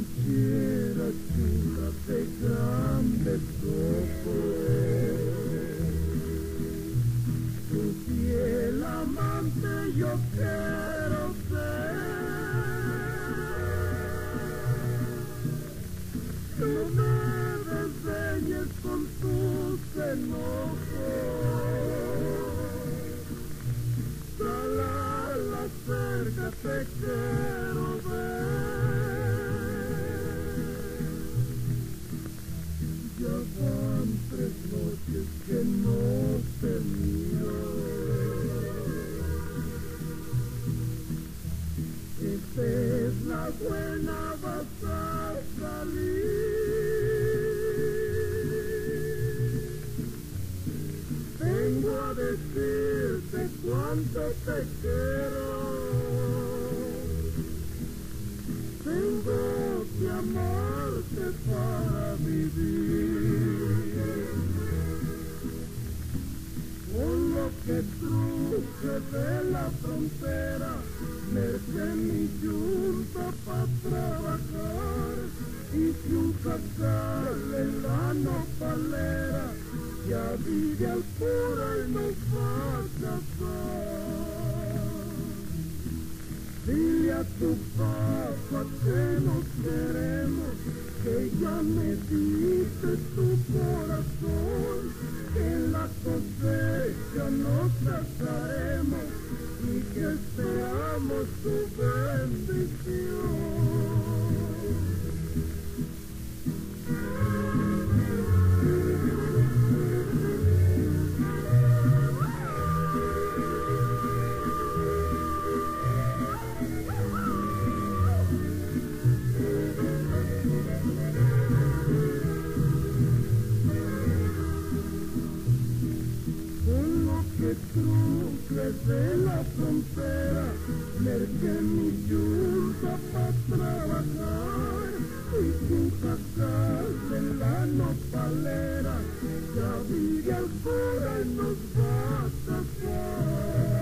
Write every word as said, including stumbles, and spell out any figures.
ranchera chula de grandes ojos, tu fiel amante yo quiero ser. Tú me desdeñes con tus enojos, sal a la cerca, te quiero ver. Ya van tres noches que no te miro, esta es la buena, vas a salir. Vengo a decirte cuánto te quiero, tengo que amarte para vivir. Con lo que truje de la frontera, mercé mi yunta pa' trabajar, hice un jacal en la nopalera, ya vive al pura y nos va a casar. Dile a tu papá que nos queremos, que ya me diste tu corazón, que en la cosecha nos casaremos y que esperamos tu bendición. Desde la frontera, merqué mi yunta pa' trabajar, y sin jacal en la nopalera, ya vive al cura y nos va a casar.